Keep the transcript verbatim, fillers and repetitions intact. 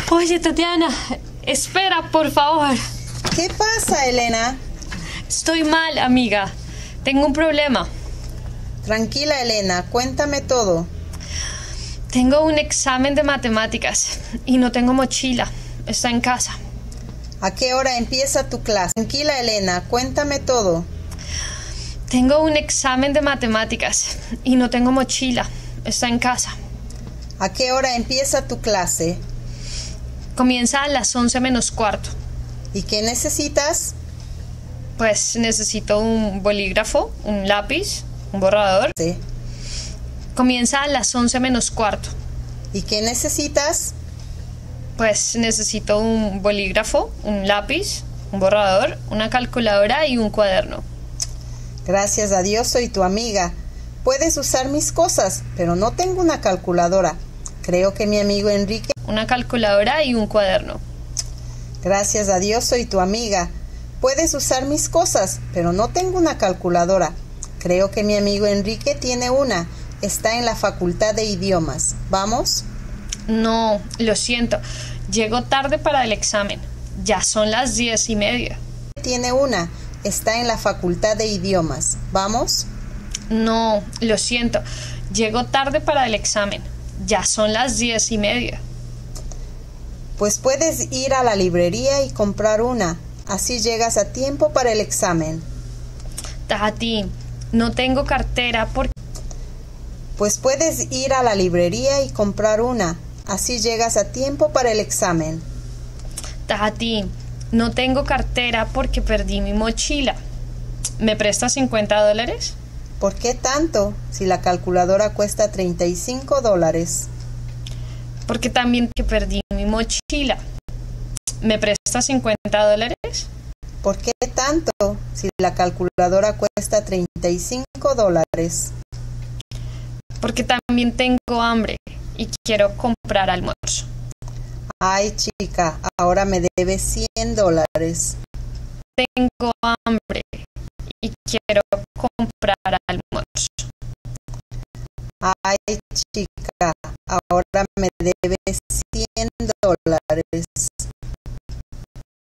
Oye, Tatiana, espera, por favor. ¿Qué pasa, Elena? Estoy mal, amiga. Tengo un problema. Tranquila, Elena, cuéntame todo. Tengo un examen de matemáticas y no tengo mochila. Está en casa. ¿A qué hora empieza tu clase? Tranquila, Elena, cuéntame todo. Tengo un examen de matemáticas y no tengo mochila. Está en casa. ¿A qué hora empieza tu clase? Comienza a las once menos cuarto. ¿Y qué necesitas? Pues necesito un bolígrafo, un lápiz, un borrador. Sí. Comienza a las once menos cuarto. ¿Y qué necesitas? Pues necesito un bolígrafo, un lápiz, un borrador, una calculadora y un cuaderno. Gracias a Dios soy tu amiga. Puedes usar mis cosas, pero no tengo una calculadora. Creo que mi amigo Enrique... Una calculadora y un cuaderno. Gracias a Dios soy tu amiga. Puedes usar mis cosas, pero no tengo una calculadora. Creo que mi amigo Enrique tiene una. Está en la Facultad de Idiomas. ¿Vamos? No, lo siento. Llego tarde para el examen. Ya son las diez y media. Tiene una. Está en la Facultad de Idiomas. ¿Vamos? No, lo siento. Llego tarde para el examen. Ya son las diez y media. Pues puedes ir a la librería y comprar una. Así llegas a tiempo para el examen. Tati, no tengo cartera porque... Pues puedes ir a la librería y comprar una. Así llegas a tiempo para el examen. Tati, no tengo cartera porque perdí mi mochila. ¿Me prestas cincuenta dólares? ¿Por qué tanto? Si la calculadora cuesta treinta y cinco dólares. Porque también que perdí mi mochila. ¿Me prestas cincuenta dólares? ¿Por qué tanto? Si la calculadora cuesta treinta y cinco dólares. Porque también tengo hambre y quiero comprar almuerzo. Ay, chica, ahora me debes cien dólares. Tengo hambre y quiero comprar almuerzo. Ay, chica, ahora me debes cien dólares.